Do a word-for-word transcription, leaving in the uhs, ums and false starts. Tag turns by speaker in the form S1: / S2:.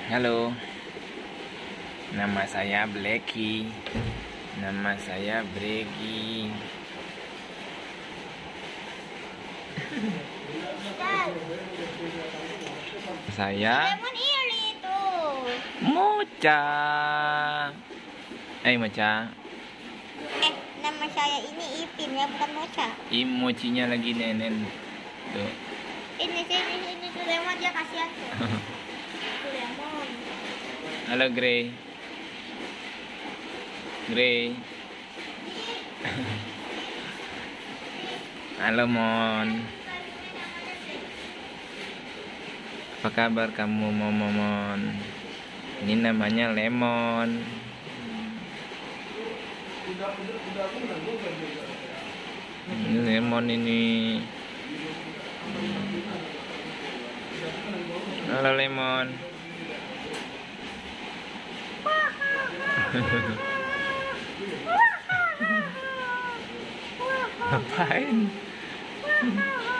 S1: Halo, nama saya Blacky. Nama saya Bregi. Saya
S2: Lemon ini itu.
S1: Mocha. Eh Mocha,
S2: Eh, nama saya ini Ipin ya, bukan Mocha.
S1: emocinya lagi nenen. Tuh.
S2: Ini sini sini tuh lemon, dia kasihan tuh. Tuh lemon.
S1: Halo Grey. Grey. Halo Mon. Apa kabar kamu Momon? Ini namanya Lemon. Ini Lemon ini. Halo Lemon. Ngapain?